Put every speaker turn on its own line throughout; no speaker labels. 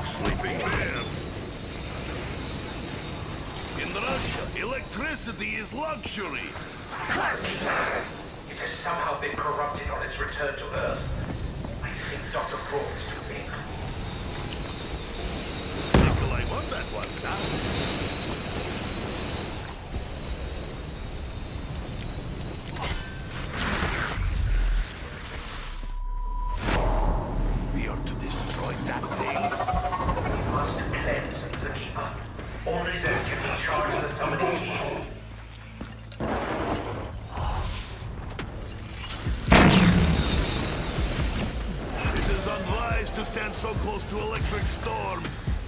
sleeping bear. In Russia, electricity is luxury.
Carpenter! It has somehow been corrupted on its return to Earth. I think Dr. Brawl is too big.
Nikolai won that one, huh? To stand so close to electric storm.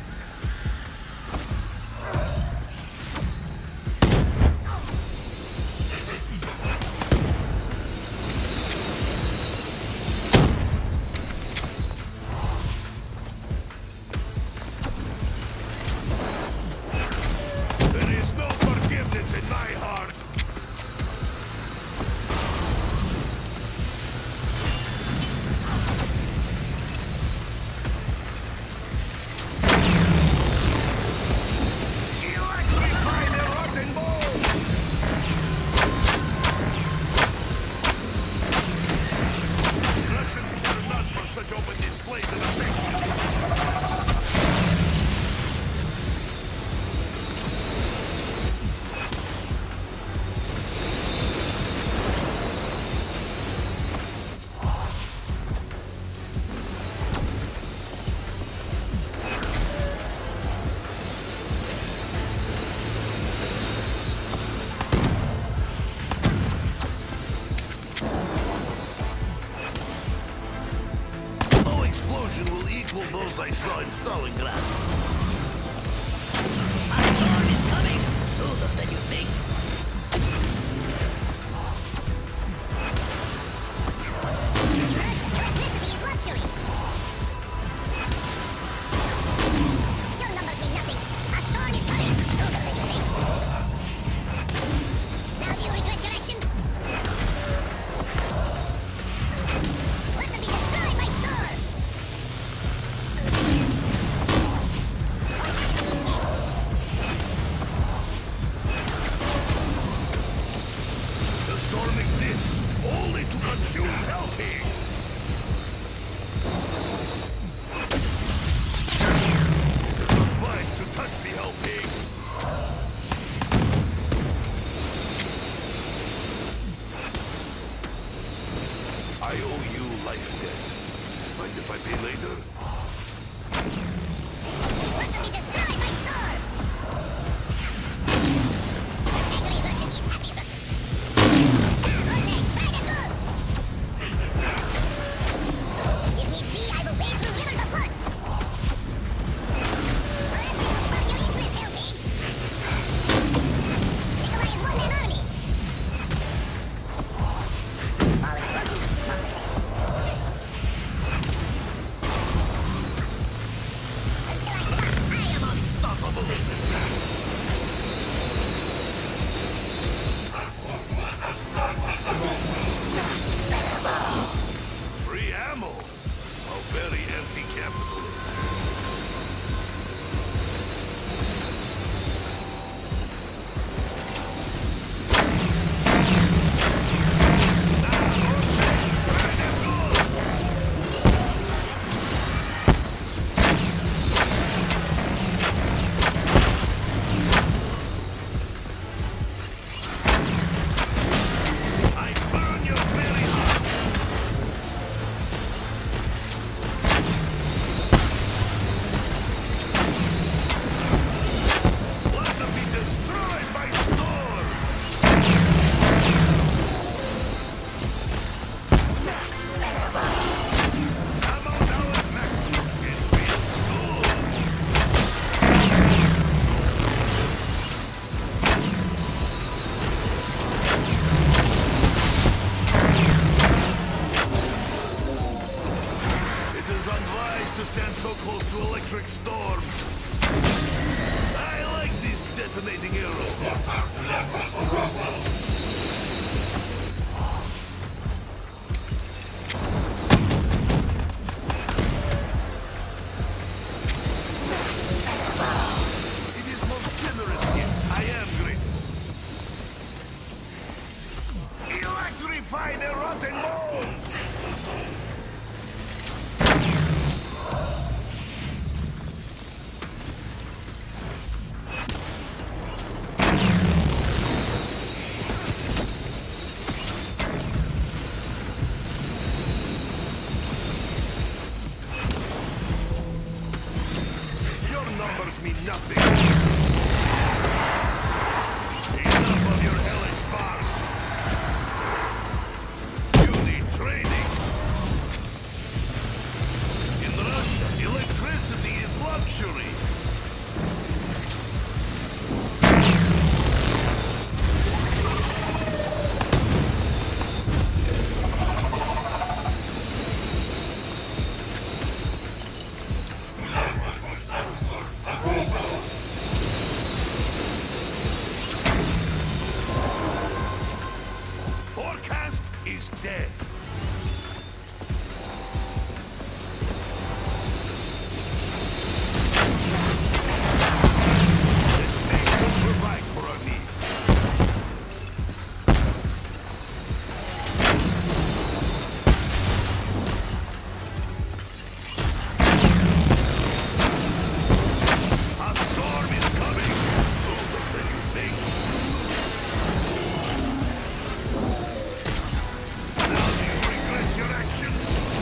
There is no forgiveness in my heart. Will equal those I saw in Stalingrad.
A storm is coming sooner than you think.
Electricity is luxury. Your numbers mean nothing. A storm is coming sooner than you think. Now do you regret your actions? Let them be destroyed by storm.
The storm exists only to consume hell pigs. It is unwise to touch the hell pig. I owe you life debt. Mind if I pay later?
Let them be destroyed by storm. Angry Russian is happy Russian. Vortex, bright and blue. If need be, I will wade through rivers of blood. Perhaps it will spark your interest, hell pigs. Nikolai has won an army. Small explosion, small success. Until I stop, I am unstoppable.
Free ammo? How very anti-capitalist. I burn your very heart. Let them be destroyed by storm. Ammo now at maximum. It feels good. It is unwise to stand so close to electric storm. I like these detonating arrows. rotten bones! Your numbers mean nothing. Enough of your hellish bark. You need training. In Russia, electricity is luxury. Forecast is dead. This thing will provide for our needs. A storm is coming sooner than you think. Now do you regret your actions?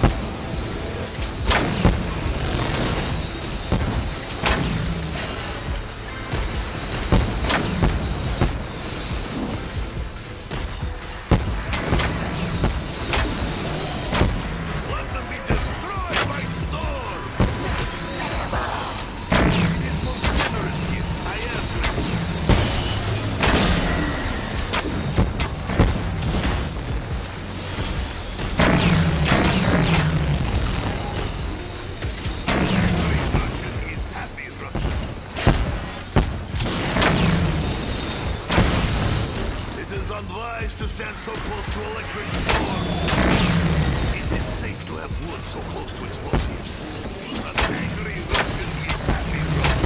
Let them be destroyed by storm! His most generous gift, I am grateful. Angry Russian is happy Russian. It is unwise to stand so close to electric storm. Is it safe to have wood so close to explosives? An angry Russian is happy Russian.